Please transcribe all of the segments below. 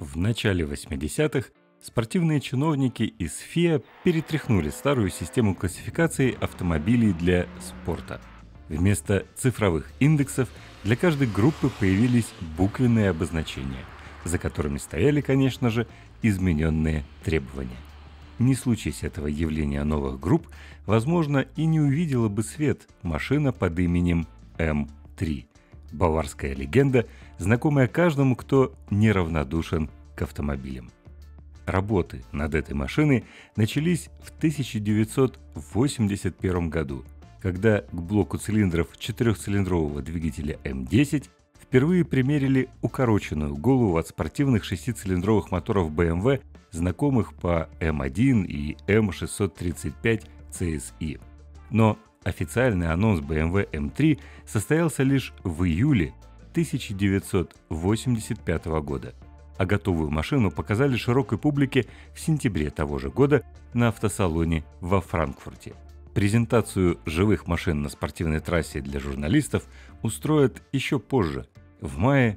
В начале 80-х спортивные чиновники из ФИА перетряхнули старую систему классификации автомобилей для спорта. Вместо цифровых индексов для каждой группы появились буквенные обозначения, за которыми стояли, конечно же, измененные требования. Не случись этого явления новых групп, возможно, и не увидела бы свет машина под именем М3. Баварская легенда, знакомая каждому, кто неравнодушен к автомобилям. Работы над этой машиной начались в 1981 году, когда к блоку цилиндров четырехцилиндрового двигателя М10 впервые примерили укороченную голову от спортивных шестицилиндровых моторов BMW, знакомых по М1 и М635 CSI. Но официальный анонс BMW M3 состоялся лишь в июле 1985 года, а готовую машину показали широкой публике в сентябре того же года на автосалоне во Франкфурте. Презентацию живых машин на спортивной трассе для журналистов устроят еще позже, в мае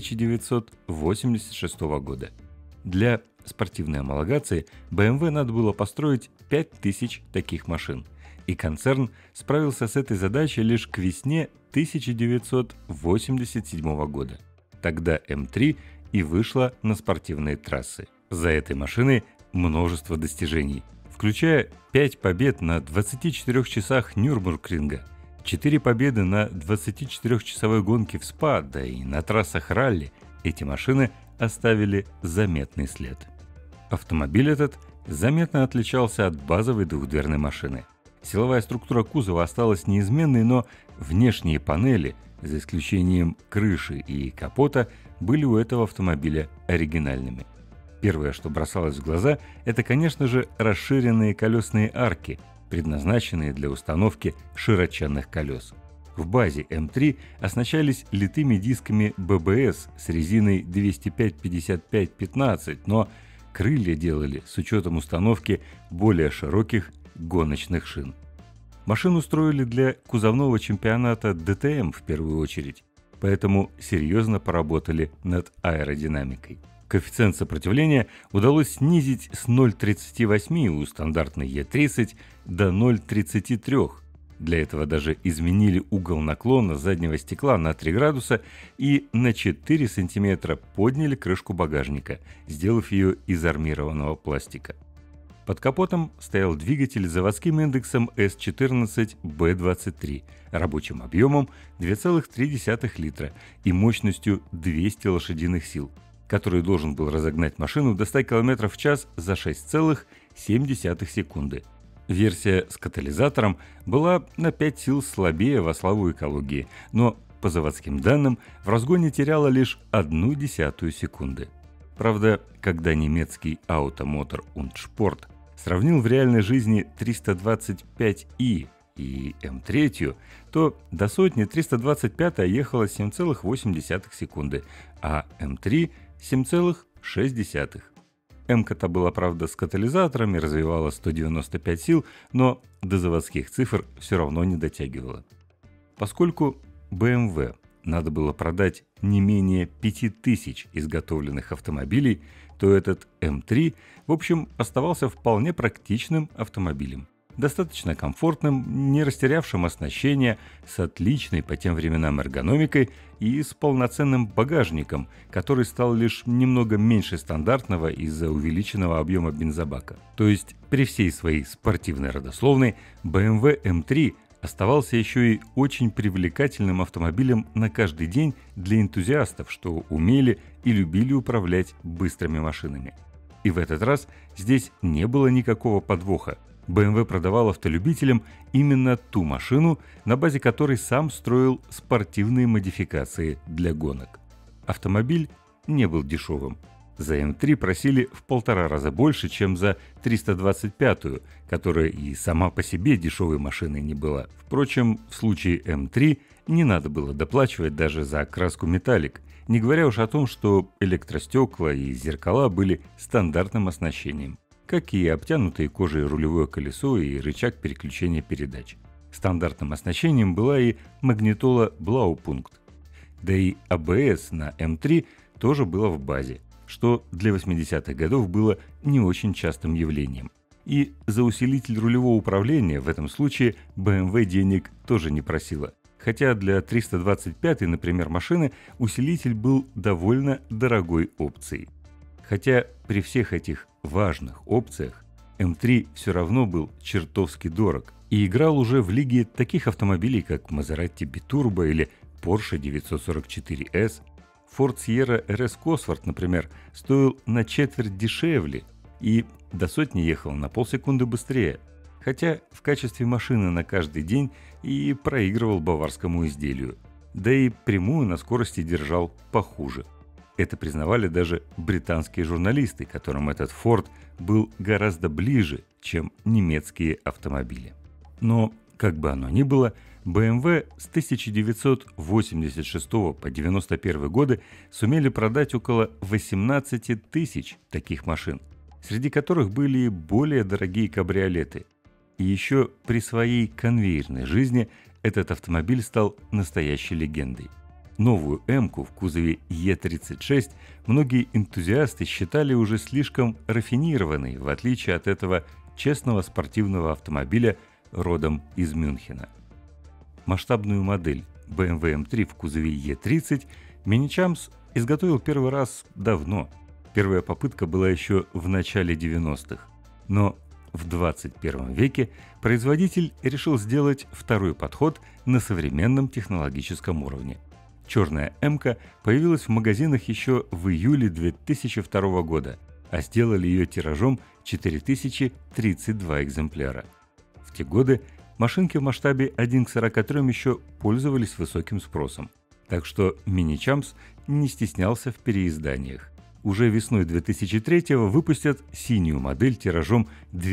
1986 года. Для спортивной homологации BMW надо было построить 5000 таких машин, и концерн справился с этой задачей лишь к весне 1987 года. Тогда М3 и вышла на спортивные трассы. За этой машиной множество достижений, включая 5 побед на 24 часах Нюрбургринга, 4 победы на 24-часовой гонке в СПА, да и на трассах ралли. Эти машины оставили заметный след. Автомобиль этот заметно отличался от базовой двухдверной машины. Силовая структура кузова осталась неизменной, но внешние панели, за исключением крыши и капота, были у этого автомобиля оригинальными. Первое, что бросалось в глаза, это, конечно же, расширенные колесные арки, предназначенные для установки широченных колес. В базе М3 оснащались литыми дисками ББС с резиной 205-55-15, но крылья делали с учетом установки более широких гоночных шин. Машину строили для кузовного чемпионата ДТМ в первую очередь, поэтому серьезно поработали над аэродинамикой. Коэффициент сопротивления удалось снизить с 0,38 у стандартной Е30 до 0,33. Для этого даже изменили угол наклона заднего стекла на 3 градуса и на 4 сантиметра подняли крышку багажника, сделав ее из армированного пластика. Под капотом стоял двигатель с заводским индексом S14B23, рабочим объемом 2,3 литра и мощностью 200 лошадиных сил, который должен был разогнать машину до 100 км в час за 6,7 секунды. Версия с катализатором была на 5 сил слабее во славу экологии, но, по заводским данным, в разгоне теряла лишь 0,1 секунды. Правда, когда немецкий Automotor und Sport сравнил в реальной жизни 325i и М3, то до сотни 325 ехала 7,8 секунды, а М3 – 7,6. М-ка-то была, правда, с катализаторами, развивала 195 сил, но до заводских цифр все равно не дотягивала. Поскольку BMW надо было продать не менее 5000 изготовленных автомобилей, то этот М3, в общем, оставался вполне практичным автомобилем. Достаточно комфортным, не растерявшим оснащение, с отличной по тем временам эргономикой и с полноценным багажником, который стал лишь немного меньше стандартного из-за увеличенного объема бензобака. То есть при всей своей спортивной родословной BMW M3 оставался еще и очень привлекательным автомобилем на каждый день для энтузиастов, что умели и любили управлять быстрыми машинами. И в этот раз здесь не было никакого подвоха. BMW продавал автолюбителям именно ту машину, на базе которой сам строил спортивные модификации для гонок. Автомобиль не был дешевым. За М3 просили в 1,5 раза больше, чем за 325-ю, которая и сама по себе дешевой машиной не была. Впрочем, в случае М3 не надо было доплачивать даже за окраску металлик, не говоря уж о том, что электростекла и зеркала были стандартным оснащением, как и обтянутые кожей рулевое колесо и рычаг переключения передач. Стандартным оснащением была и магнитола Blaupunkt. Да и АБС на М3 тоже было в базе. что для 80-х годов было не очень частым явлением. И за усилитель рулевого управления в этом случае BMW денег тоже не просила. Хотя для 325-й, например, машины усилитель был довольно дорогой опцией. Хотя при всех этих важных опциях М3 все равно был чертовски дорог и играл уже в лиге таких автомобилей, как Maserati Biturbo или Porsche 944S. Ford Sierra RS Cosworth, например, стоил на четверть дешевле и до сотни ехал на полсекунды быстрее, хотя в качестве машины на каждый день и проигрывал баварскому изделию, да и прямую на скорости держал похуже. Это признавали даже британские журналисты, которым этот Ford был гораздо ближе, чем немецкие автомобили. Но, как бы оно ни было, BMW с 1986 по 1991 годы сумели продать около 18 тысяч таких машин, среди которых были более дорогие кабриолеты. И еще при своей конвейерной жизни этот автомобиль стал настоящей легендой. Новую М-ку в кузове Е36 многие энтузиасты считали уже слишком рафинированной, в отличие от этого честного спортивного автомобиля родом из Мюнхена. Масштабную модель BMW M3 в кузове E30 Mini-Champs изготовил первый раз давно. Первая попытка была еще в начале 90-х. Но в 21 веке производитель решил сделать второй подход на современном технологическом уровне. Черная М-ка появилась в магазинах еще в июле 2002 года, а сделали ее тиражом 4032 экземпляра. В те годы машинки в масштабе 1 к 43 еще пользовались высоким спросом, так что Mini-Champs не стеснялся в переизданиях. Уже весной 2003-го выпустят синюю модель тиражом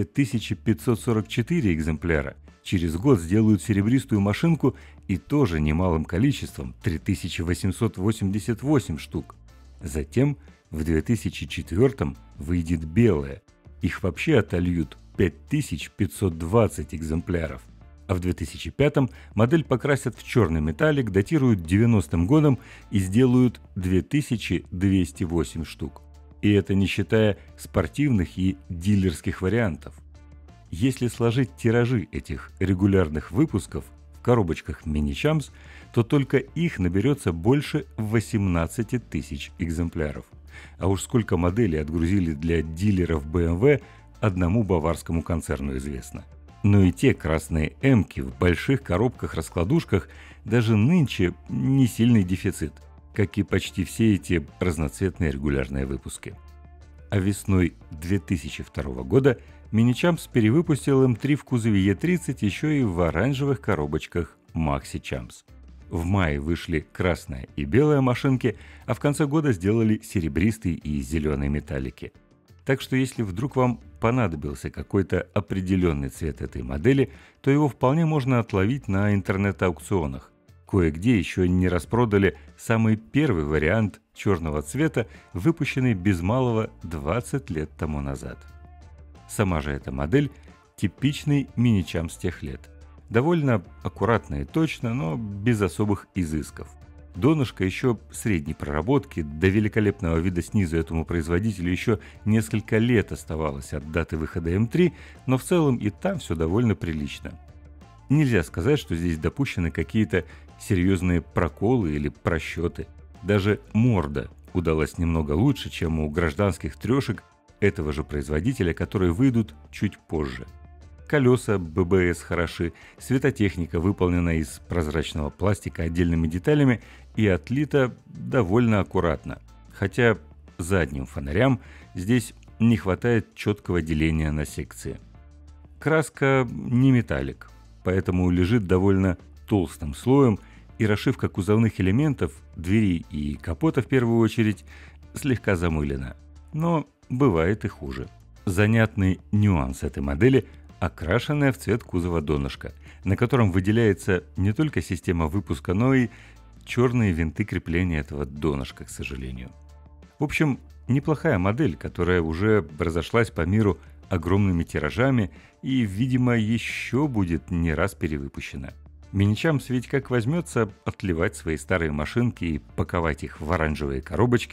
2544 экземпляра. Через год сделают серебристую машинку и тоже немалым количеством 3888 штук. Затем в 2004-м выйдет белая. Их вообще отольют 5520 экземпляров. А в 2005-м модель покрасят в черный металлик, датируют 90-м годом и сделают 2208 штук. И это не считая спортивных и дилерских вариантов. Если сложить тиражи этих регулярных выпусков в коробочках Mini-Champs, то только их наберется больше 18 тысяч экземпляров. А уж сколько моделей отгрузили для дилеров BMW, одному баварскому концерну известно. Но и те красные М-ки в больших коробках-раскладушках даже нынче не сильный дефицит, как и почти все эти разноцветные регулярные выпуски. А весной 2002 года Mini-Champs перевыпустил М3 в кузове Е30 еще и в оранжевых коробочках Maxi-Champs. В мае вышли красная и белая машинки, а в конце года сделали серебристый и зеленый металлики. Так что если вдруг вам понадобился какой-то определенный цвет этой модели, то его вполне можно отловить на интернет-аукционах. Кое-где еще не распродали самый первый вариант черного цвета, выпущенный без малого 20 лет тому назад. Сама же эта модель – типичный Mini-Champs тех лет. Довольно аккуратно и точно, но без особых изысков. Донышко еще средней проработки, до великолепного вида снизу этому производителю еще несколько лет оставалось от даты выхода М3, но в целом и там все довольно прилично. Нельзя сказать, что здесь допущены какие-то серьезные проколы или просчеты. Даже морда удалась немного лучше, чем у гражданских трешек этого же производителя, которые выйдут чуть позже. Колеса ББС хороши, светотехника выполнена из прозрачного пластика отдельными деталями и отлита довольно аккуратно. Хотя задним фонарям здесь не хватает четкого деления на секции. Краска не металлик, поэтому лежит довольно толстым слоем, и расшивка кузовных элементов, дверей и капота в первую очередь, слегка замылена. Но бывает и хуже. Занятный нюанс этой модели – окрашенная в цвет кузова донышко, на котором выделяется не только система выпуска, но и черные винты крепления этого донышка, к сожалению. В общем, неплохая модель, которая уже разошлась по миру огромными тиражами и, видимо, еще будет не раз перевыпущена. Mini-Champs ведь как возьмется отливать свои старые машинки и паковать их в оранжевые коробочки,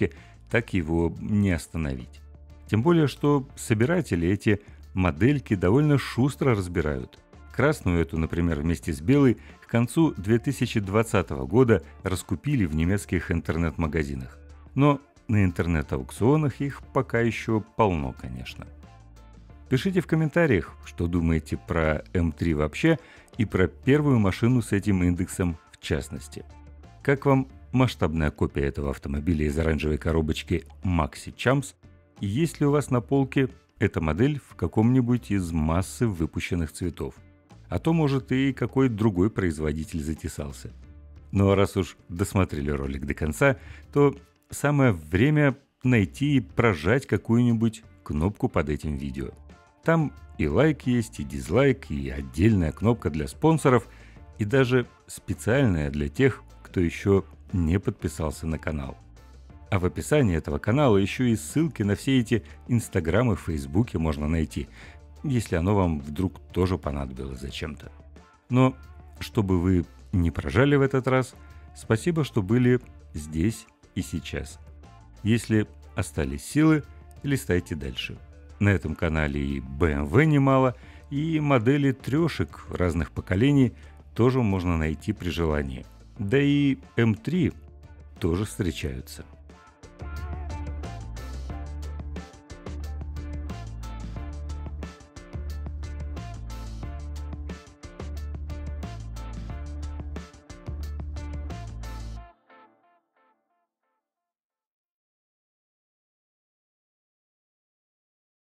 так его не остановить. Тем более, что собиратели эти модельки довольно шустро разбирают. Красную эту, например, вместе с белой к концу 2020 года раскупили в немецких интернет-магазинах. Но на интернет-аукционах их пока еще полно, конечно. Пишите в комментариях, что думаете про М3 вообще и про первую машину с этим индексом в частности. Как вам масштабная копия этого автомобиля из оранжевой коробочки Maxi Champs? И есть ли у вас на полке эта модель в каком-нибудь из массы выпущенных цветов? А то, может, и какой другой производитель затесался. Ну а раз уж досмотрели ролик до конца, то самое время найти и прожать какую-нибудь кнопку под этим видео. Там и лайк есть, и дизлайк, и отдельная кнопка для спонсоров, и даже специальная для тех, кто еще не подписался на канал. А в описании этого канала еще и ссылки на все эти инстаграмы, фейсбуки можно найти, если оно вам вдруг тоже понадобилось зачем-то. Но чтобы вы не прожали в этот раз, спасибо, что были здесь и сейчас. Если остались силы, листайте дальше. На этом канале и BMW немало, и модели трешек разных поколений тоже можно найти при желании. Да и М3 тоже встречаются.